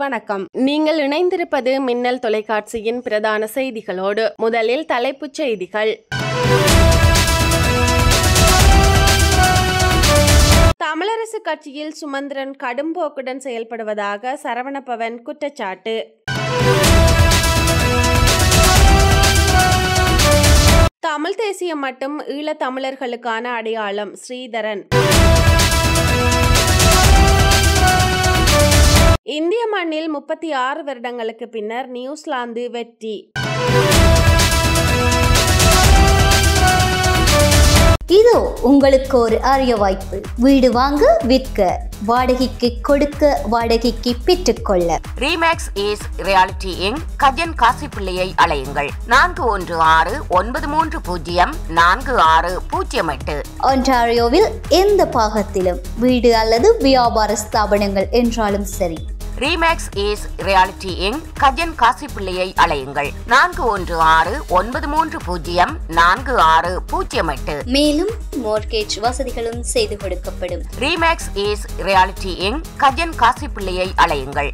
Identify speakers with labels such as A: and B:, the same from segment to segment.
A: வணக்கம். நீங்கள் இணைந்திருப்பது மின்னல் தொலைக்காட்சியின் பிரதான செய்திகளோடு. முதலில் தலைப்புச் செய்திகள். தமிழரசு கட்சியில் சுமந்திரன் கடும்போக்குடன் செயல்படுவதாக சரவணபவன் குற்றச்சாட்டு. தமிழ் தேசியம் மட்டும் ஈழத் தமிழர்களுக்கான அடையாளம் ஸ்ரீதரன். இந்திய மண்ணில் 36 வருடங்களுக்கு பின்னர் நியூசிலாந்து வெற்றி.
B: இதோ உங்களுக்கு ஒரு அரிய வாய்ப்பு. வீடு வாங்க, விற்க, வாடகைக்கு கொடுக்க, வாடகைக்கு பெற்றுக்கொள்ள
C: Remax is reality in Gajan காசிப்பிள்ளையை அழையுங்கள். 4193046008.
B: ஒன்டாரியோவில் எந்த பாகத்திலும் வீடு அல்லது வியாபார ஸ்தாபனங்கள் என்றாலும் சரி.
C: Remax is reality in Gajan காசிப்பிள்ளையை அழையுங்கள். 4193046008.
B: மேலும் மோர்கேஜ் வசதிகளும் செய்து கொடுக்கப்படும்.
C: Remax is reality in Gajan காசிப்பிள்ளையை அழையுங்கள்.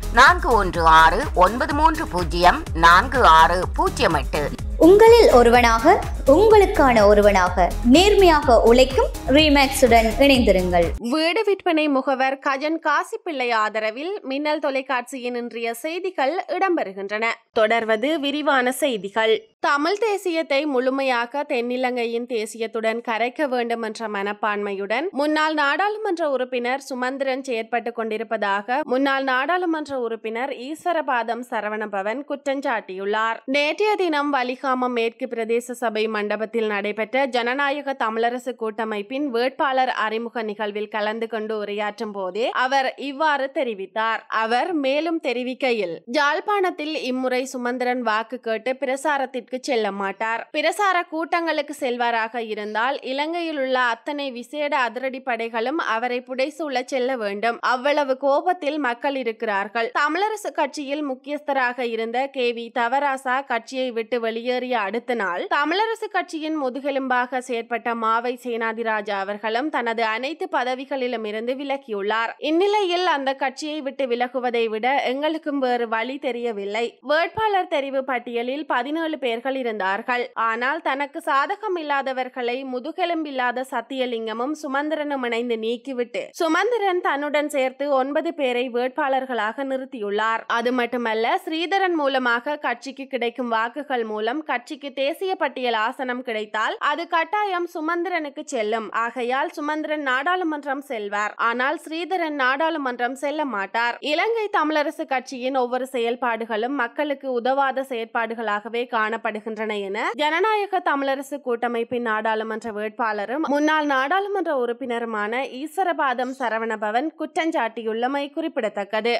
C: 4193046008.
B: உங்களில் ஒருவனாக, உங்களுக்கான ஒருவனாக, நேர்மையாக உழைக்கும் ரீமேக்ஸுடன் இணைந்திருங்கள்.
A: வீடு விற்பனை முகவர் கஜன் காசிப்பிள்ளை ஆதரவில் மின்னல் தொலைக்காட்சியின் இன்றைய செய்திகள் இடம்பெறுகின்றன. தொடர்வது விரிவான செய்திகள். தமிழ் தேசியத்தை முழுமையாக தென்னிலங்கையின் தேசியத்துடன் கரைக்க வேண்டும் என்ற மனப்பான்மையுடன் முன்னாள் நாடாளுமன்ற உறுப்பினர் சுமந்திரன் செயற்பட்டுக் கொண்டிருப்பதாக முன்னாள் நாடாளுமன்ற உறுப்பினர் ஈஸ்வரபாதம் சரவணபவன் குற்றஞ்சாட்டியுள்ளார். நேற்றைய தினம் வலிகாமம் மேற்கு பிரதேச சபை மண்டபத்தில் நடைபெற்ற ஜனநாயக தமிழரசு கூட்டமைப்பின் வேட்பாளர் அறிமுக நிகழ்வில் கலந்து கொண்டு உரையாற்றும் போதே அவர் இவ்வாறு தெரிவித்தார். அவர் மேலும் தெரிவிக்கையில், யாழ்ப்பாணத்தில் இம்முறை சுமந்திரன் வாக்கு கேட்டு பிரசாரத்திற்கு செல்ல மாட்டார். பிரசார கூட்டங்களுக்கு செல்வாராக இருந்தால் இலங்கையில் உள்ள அத்தனை விசேட அதிரடி படைகளும் அவரை புடைசூழ செல்ல வேண்டும். அவ்வளவு கோபத்தில் மக்கள் இருக்கிறார்கள். தமிழரசு கட்சியில் முக்கியஸ்தராக இருந்த KV தவராசா கட்சியை விட்டு வெளியேறிய அடுத்த நாள் தமிழரசு கட்சியின் முதுகெலும்பாக செயற்பட்ட மாவை சேனாதிராஜா அவர்களும் தனது அனைத்து பதவிகளிலும் இருந்து விலகியுள்ளார். இந்நிலையில் அந்த கட்சியை விட்டு விலகுவதை விட எங்களுக்கும் வேறு வழி தெரியவில்லை. வேட்பாளர் தெரிவு பட்டியலில் 17 பேர்கள் இருந்தார்கள். ஆனால் தனக்கு சாதகம் இல்லாதவர்களை முதுகெலும்பில்லாத சத்தியலிங்கமும் சுமந்திரனும் இணைந்து நீக்கிவிட்டு சுமந்திரன் தன்னுடன் சேர்த்து 9 பேரை வேட்பாளர்களாக நிறுத்தியுள்ளார். அது மட்டுமல்ல, ஸ்ரீதரன் மூலமாக கட்சிக்கு கிடைக்கும் வாக்குகள் மூலம் கட்சிக்கு தேசிய பட்டியல் ஆசனம் கிடைத்தால் அது கட்டாயம் சுமந்திரனுக்கு செல்லும். ஆகையால் சுமந்திரன் நாடாளுமன்றம் செல்வார். ஆனால் ஸ்ரீதரன் நாடாளுமன்றம் செல்ல மாட்டார். இலங்கை தமிழரசு கட்சியின் ஒவ்வொரு செயல்பாடுகளும் மக்களுக்கு உதவாத செயற்பாடுகளாகவே காணப்படுகின்றன என ஜனநாயக தமிழரசு கூட்டமைப்பின் நாடாளுமன்ற வேட்பாளரும் முன்னாள் நாடாளுமன்ற உறுப்பினருமான ஈஸ்வரபாதம் சரவணபவன் குற்றஞ்சாட்டியுள்ளமை குறிப்பிடத்தக்கது.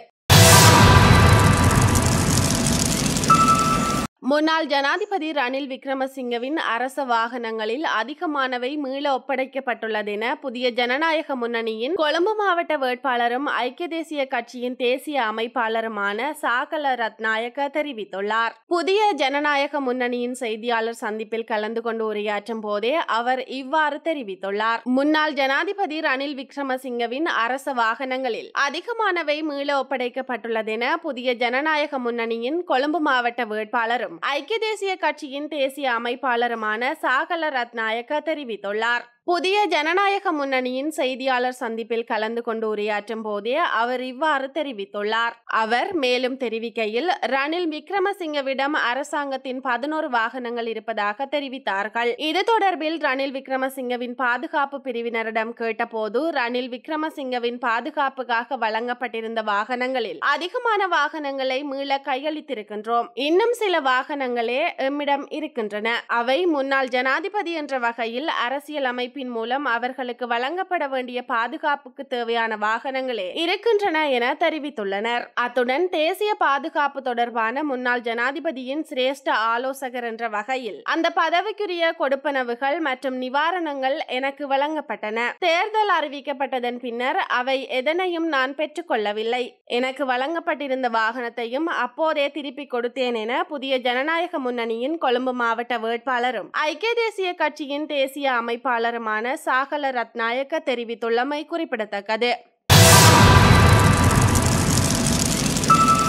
A: முன்னாள் ஜனாதிபதி ரணில் விக்ரமசிங்கவின் அரச வாகனங்களில் அதிகமானவை மீள ஒப்படைக்கப்பட்டுள்ளதென புதிய ஜனநாயக முன்னணியின் கொழும்பு மாவட்ட வேட்பாளரும் ஐக்கிய தேசிய கட்சியின் தேசிய அமைப்பாளருமான சாகல ரத்நாயக்க தெரிவித்துள்ளார். புதிய ஜனநாயக முன்னணியின் செய்தியாளர் சந்திப்பில் கலந்து கொண்டு உரையாற்றும் போதே அவர் இவ்வாறு தெரிவித்துள்ளார். முன்னாள் ஜனாதிபதி ரணில் விக்ரமசிங்கவின் அரச வாகனங்களில் அதிகமானவை மீள ஒப்படைக்கப்பட்டுள்ளதென புதிய ஜனநாயக முன்னணியின் கொழும்பு மாவட்ட வேட்பாளரும் ஐக்கிய தேசிய கட்சியின் தேசிய அமைப்பாளருமான சாகல ரத்நாயக்க தெரிவித்துள்ளார். புதிய ஜனநாயக முன்னணியின் செய்தியாளர் சந்திப்பில் கலந்து கொண்டு உரையாற்றும் போதே அவர் இவ்வாறு தெரிவித்துள்ளார். அவர் மேலும் தெரிவிக்கையில், ரணில் விக்ரமசிங்கவிடம் அரசாங்கத்தின் 11 வாகனங்கள் இருப்பதாக தெரிவித்தார்கள். இது தொடர்பில் ரணில் விக்ரமசிங்கவின் பாதுகாப்பு பிரிவினரிடம் கேட்டபோது ரணில் விக்ரமசிங்கவின் பாதுகாப்புக்காக வழங்கப்பட்டிருந்த வாகனங்களில் அதிகமான வாகனங்களை மீள கையளித்திருக்கின்றோம். இன்னும் சில வாகனங்களே எம்மிடம் இருக்கின்றன. அவை முன்னாள் ஜனாதிபதி என்ற வகையில் அரசியல் அமைப்பின் மூலம் அவர்களுக்கு வழங்கப்பட வேண்டிய பாதுகாப்புக்கு தேவையான வாகனங்களே இருக்கின்றன என தெரிவித்துள்ளனர். அத்துடன் தேசிய பாதுகாப்பு தொடர்பான முன்னாள் ஜனாதிபதியின் சிரேஷ்ட ஆலோசகர் என்ற வகையில் அந்த பதவிக்குரிய கொடுப்பனவுகள் மற்றும் நிவாரணங்கள் எனக்கு வழங்கப்பட்டன. தேர்தல் அறிவிக்கப்பட்டதன் பின்னர் அவை எதனையும் நான் பெற்றுக்கொள்ளவில்லை. எனக்கு வழங்கப்பட்டிருந்த வாகனத்தையும் அப்போதே திருப்பி கொடுத்தேன் என புதிய ஜனநாயக முன்னணியின் கொழும்பு மாவட்ட வேட்பாளரும் ஐக்கிய தேசிய கட்சியின் தேசிய அமைப்பாளருமான சாகல ரத்நாயக்க தெரிவித்துள்ளமை குறிப்பிடத்தக்கது.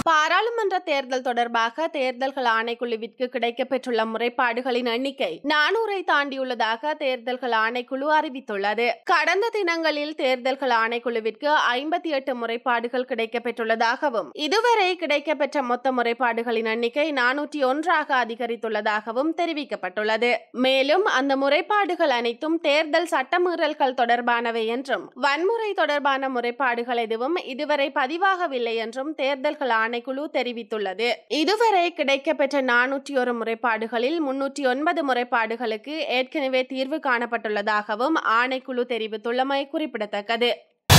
A: பாராளுமன்ற தேர்தல் தொடர்பாக தேர்தல்கள் ஆணைக்குழுவிற்கு கிடைக்கப்பெற்றுள்ள முறைப்பாடுகளின் எண்ணிக்கை 400-ஐ தாண்டியுள்ளதாக தேர்தல்கள் ஆணைக்குழு அறிவித்துள்ளது. கடந்த தினங்களில் தேர்தல்கள் ஆணைக்குழுவிற்கு 58 முறைப்பாடுகள் கிடைக்கப்பெற்றுள்ளதாகவும் இதுவரை கிடைக்கப்பெற்ற மொத்த முறைப்பாடுகளின் எண்ணிக்கை 401ஆக அதிகரித்துள்ளதாகவும் தெரிவிக்கப்பட்டுள்ளது. மேலும் அந்த முறைப்பாடுகள் அனைத்தும் தேர்தல் சட்டமீறல்கள் தொடர்பானவை என்றும் வன்முறை தொடர்பான முறைப்பாடுகள் எதுவும் இதுவரை பதிவாகவில்லை என்றும் தேர்தல்கள் ஆணைக்குழு தெரிவித்துள்ளது. இதுவரை கிடைக்கப்பெற்ற 401 முறைப்பாடுகளில் 309 முறைப்பாடுகளுக்கு ஏற்கனவே தீர்வு காணப்பட்டுள்ளதாகவும் ஆணைக்குழு தெரிவித்துள்ளமை குறிப்பிடத்தக்கது.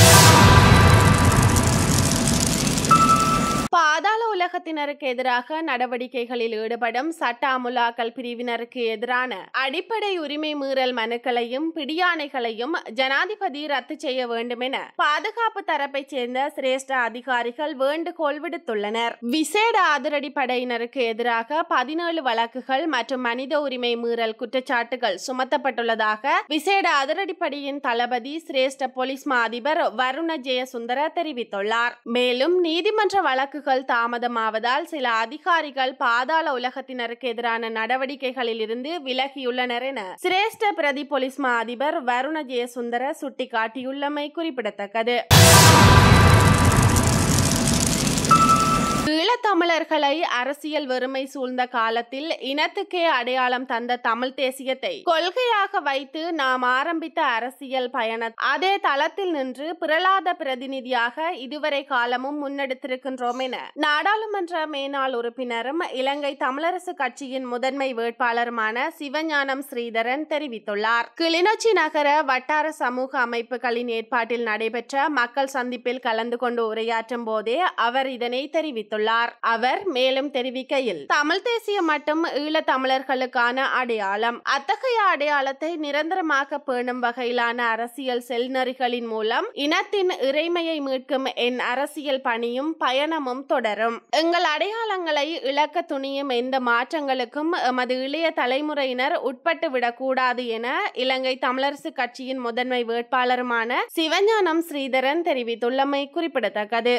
A: பாதாள உலகத்தினருக்கு எதிராக நடவடிக்கைகளில் ஈடுபடும் சட்ட அமுலாக்கல் பிரிவினருக்கு எதிரான அடிப்படை உரிமை மீறல் மனுக்களையும் பிடியாணைகளையும் ஜனாதிபதி ரத்து செய்ய வேண்டும் என பாதுகாப்பு தரப்பைச் சேர்ந்த சிரேஷ்ட அதிகாரிகள் வேண்டுகோள் விடுத்துள்ளனர். விசேட அதிரடிப்படையினருக்கு எதிராக 17 வழக்குகள் மற்றும் மனித உரிமை மீறல் குற்றச்சாட்டுகள் சுமத்தப்பட்டுள்ளதாக விசேட அதிரடிப்படையின் தளபதி சிரேஷ்ட போலீஸ் மா அதிபர் வருண ஜெயசுந்தர தெரிவித்துள்ளார். மேலும் நீதிமன்ற வழக்குகள் தாமதமாவதால் சில அதிகாரிகள் பாதாள உலகத்தினருக்கு எதிரான நடவடிக்கைகளில் இருந்து விலகியுள்ளனர் என சிரேஷ்ட பிரதி போலீஸ் மா அதிபர் வருண ஜெயசுந்தர சுட்டிக்காட்டியுள்ளமை குறிப்பிடத்தக்கது. ஈழத்தமிழர்களை அரசியல் வெறுமை சூழ்ந்த காலத்தில் இனத்துக்கே அடையாளம் தந்த தமிழ் தேசியத்தை கொள்கையாக வைத்து நாம் ஆரம்பித்த அரசியல் பயண அதே தளத்தில் நின்று பிரலாத பிரதிநிதியாக இதுவரை காலமும் முன்னெடுத்திருக்கின்றோம் என நாடாளுமன்ற மேனாள் உறுப்பினரும் இலங்கை தமிழரசு கட்சியின் முதன்மை வேட்பாளருமான சிவஞானம் ஸ்ரீதரன் தெரிவித்துள்ளார். கிளிநொச்சி நகர வட்டார சமூக அமைப்புகளின் ஏற்பாட்டில் நடைபெற்ற மக்கள் சந்திப்பில் கலந்து கொண்டு உரையாற்றும் போதே அவர் இதனை தெரிவித்துள்ளார். அவர் மேலும் தெரிவிக்கையில் தமிழ் தேசியம் மட்டும் ஈழ தமிழர்களுக்கான அடையாளம். அத்தகைய அடையாளத்தை நிரந்தரமாக பேணும் வகையிலான அரசியல் செல்நெறிகளின் மூலம் இனத்தின் இறைமையை மீட்கும் என் அரசியல் பணியும் பயணமும் தொடரும். எங்கள் அடையாளங்களை இழக்க துணியும் எந்த மாற்றங்களுக்கும் எமது இளைய தலைமுறையினர் உட்பட்டு விடக்கூடாது என இலங்கை தமிழரசு கட்சியின் முதன்மை வேட்பாளருமான சிவஞானம் ஸ்ரீதரன் தெரிவித்துள்ளமை குறிப்பிடத்தக்கது.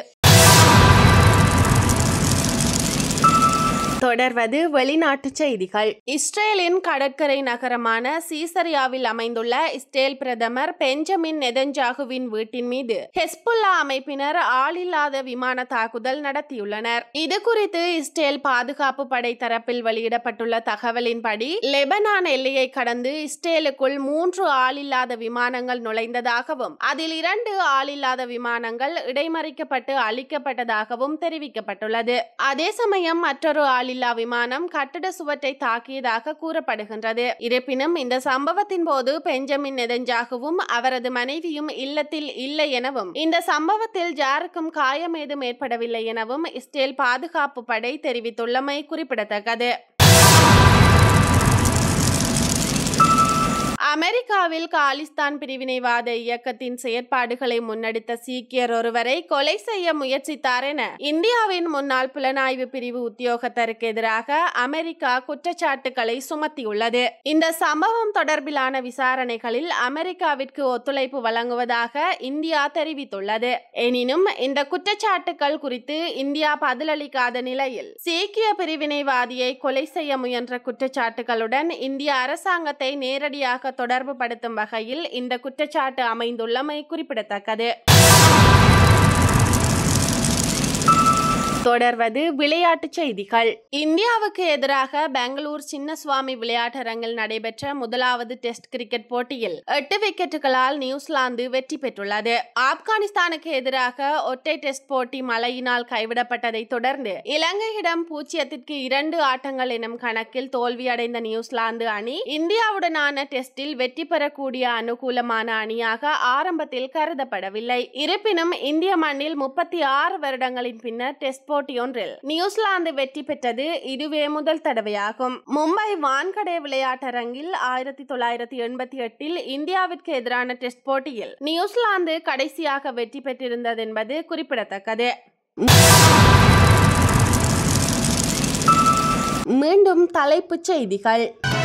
A: தொடர்வது வெளிநாட்டு செய்திகள். இஸ்ரேலின் கடற்கரை நகரமான சீசரியாவில் அமைந்துள்ள இஸ்ரேல் பிரதமர் பெஞ்சமின் நெதன்யாகுவின் வீட்டின் மீது ஹெஸ்புல்லா அமைப்பினர் ஆளில்லாத விமான தாக்குதல் நடத்தியுள்ளனர். இது குறித்து இஸ்ரேல் பாதுகாப்பு படை தரப்பில் வெளியிடப்பட்டுள்ள தகவலின்படி லெபனான் எல்லையை கடந்து இஸ்ரேலுக்குள் 3 ஆளில்லாத விமானங்கள் நுழைந்ததாகவும் அதில் 2 ஆளில்லாத விமானங்கள் இடைமறிக்கப்பட்டு அழிக்கப்பட்டதாகவும் தெரிவிக்கப்பட்டுள்ளது. அதே சமயம் மற்றொரு இல்லா விமானம் கட்டட சுவற்றை தாக்கியதாக கூறப்படுகின்றது. இருப்பினும் இந்த சம்பவத்தின் போது பெஞ்சமின் நெதன்யாகுவும் அவரது மனைவியும் இல்லத்தில் இல்லை எனவும் இந்த சம்பவத்தில் யாருக்கும் காயம் ஏதும் ஏற்படவில்லை எனவும் இஸ்ரேல் பாதுகாப்பு படை தெரிவித்துள்ளமை குறிப்பிடத்தக்கது. அமெரிக்காவில் காலிஸ்தான் பிரிவினைவாத இயக்கத்தின் செயற்பாடுகளை முன்னெடுத்த சீக்கியர் ஒருவரை கொலை செய்ய முயற்சித்தார் என இந்தியாவின் முன்னாள் புலனாய்வு பிரிவு உத்தியோகத்தருக்கு எதிராக அமெரிக்கா குற்றச்சாட்டுகளை சுமத்தியுள்ளது. இந்த சம்பவம் தொடர்பிலான விசாரணைகளில் அமெரிக்காவிற்கு ஒத்துழைப்பு வழங்குவதாக இந்தியா தெரிவித்துள்ளது. எனினும் இந்த குற்றச்சாட்டுகள் குறித்து இந்தியா பதிலளிக்காத நிலையில் சீக்கிய பிரிவினைவாதியை கொலை செய்ய முயன்ற குற்றச்சாட்டுகளுடன் இந்திய அரசாங்கத்தை நேரடியாக தொடர்பு படுத்தும் வகையில் இந்த குற்றச்சாட்டு அமைந்துள்ளமை குறிப்பிடத்தக்கது. தொடர்வது விளையாட்டுச் செய்திகள். இந்தியாவுக்கு எதிராக பெங்களூர் சின்னசுவாமி விளையாட்டரங்கில் நடைபெற்ற முதலாவது டெஸ்ட் கிரிக்கெட் போட்டியில் 8 விக்கெட்டுகளால் நியூசிலாந்து வெற்றி பெற்றுள்ளது. ஆப்கானிஸ்தானுக்கு எதிராக ஒற்றை டெஸ்ட் போட்டி மழையினால் கைவிடப்பட்டதை தொடர்ந்து இலங்கையிடம் 0-2 ஆட்டங்கள் எனும் கணக்கில் தோல்வியடைந்த நியூசிலாந்து அணி இந்தியாவுடனான டெஸ்டில் வெற்றி பெறக்கூடிய அனுகூலமான அணியாக ஆரம்பத்தில் கருதப்படவில்லை. இருப்பினும் இந்திய மண்ணில் 36 வருடங்களின் பின்னர் டெஸ்ட் போட்டி ஒன்றில் நியூசிலாந்து வெற்றி பெற்றது இதுவே முதல் தடவையாகும். மும்பை வான்கடே விளையாட்டரங்கில் 1988 இந்தியாவிற்கு எதிரான டெஸ்ட் போட்டியில் நியூசிலாந்து கடைசியாக வெற்றி பெற்றிருந்தது என்பது குறிப்பிடத்தக்கது. மீண்டும் தலைப்புச் செய்திகள்.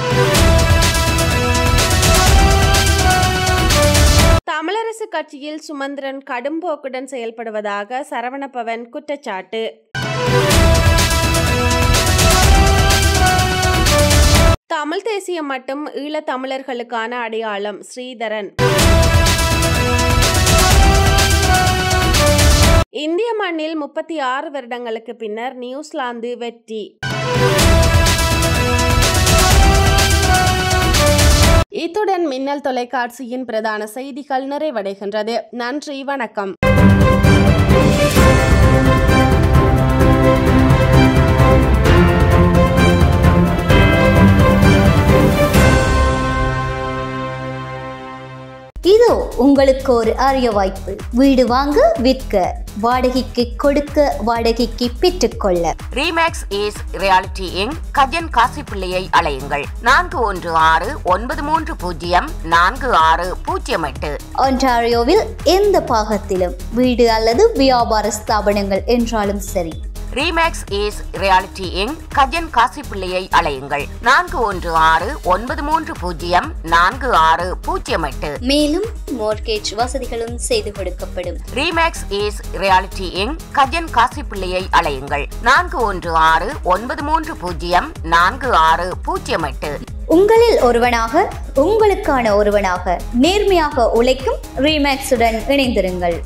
A: தமிழரசு கட்சியில் சுமந்திரன் கடும்போக்குடன் செயல்படுவதாக சரவணபவன் குற்றச்சாட்டு. தமிழ் தேசியம் மட்டும் ஈழத் தமிழர்களுக்கான அடையாளம். ஸ்ரீதரன். இந்திய மண்ணில் 36 வருடங்களுக்கு பின்னர் நியூசிலாந்து வெற்றி. இத்துடன் மின்னல் தொலைக்காட்சியின் பிரதான செய்திகள் நிறைவடைகின்றது. நன்றி, வணக்கம்.
B: இதோ உங்களுக்கு ஒரு அரிய வாய்ப்பு. வீடு வாங்க, விற்க, வாடகைக்கு கொடுக்க, வாடகைக்கு பெற்றுக்கொள்ள
C: Remax is reality in Gajan காசிப்பிள்ளையை அழையுங்கள். 4193046008.
B: ஒன்டாரியோவில் எந்த பாகத்திலும் வீடு அல்லது வியாபார ஸ்தாபனங்கள் என்றாலும் சரி.
C: Remax is reality in Gajan காசிப்பிள்ளையை அழையுங்கள். 4193046008.
B: மேலும் மோர்கேஜ் வசதிகளும் செய்து கொடுக்கப்படும்.
C: Remax is reality in Gajan காசிப்பிள்ளையை அழையுங்கள். 4193046008.
B: உங்களில் ஒருவனாக, உங்களுக்கான ஒருவனாக நேர்மையாக உழைக்கும் ரீமேக்ஸுடன் இணைந்திருங்கள்.